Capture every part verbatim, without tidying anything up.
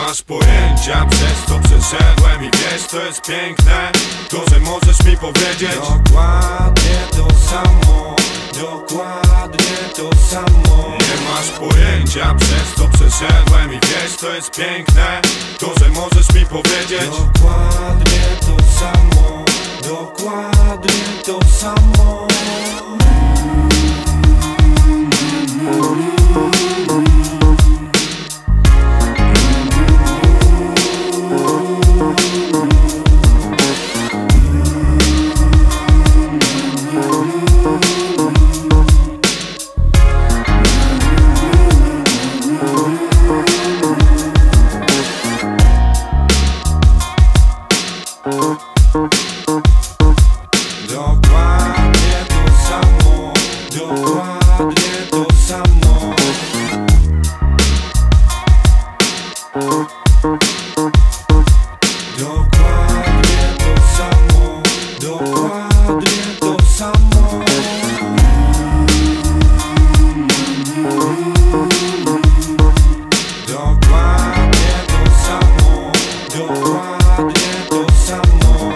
masz pojęcia, przez co przeszedłem i wiesz co jest piękne, to że możesz mi powiedzieć dokładnie to samo, dokładnie to samo. Nie masz pojęcia, przez co przeszedłem i wiesz co jest piękne, to że możesz mi powiedzieć dokładnie to samo, dokładnie to samo. Dokładnie to samo, dokładnie to samo. Dokładnie to samo, dokładnie to samo. Dokładnie to samo, dokładnie to samo.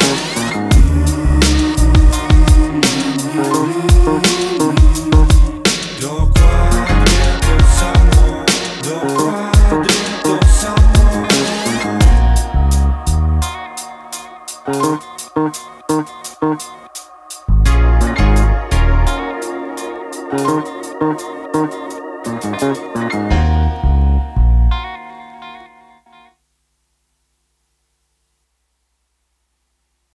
Dokładnie to samo, dokładnie to samo. Thank you.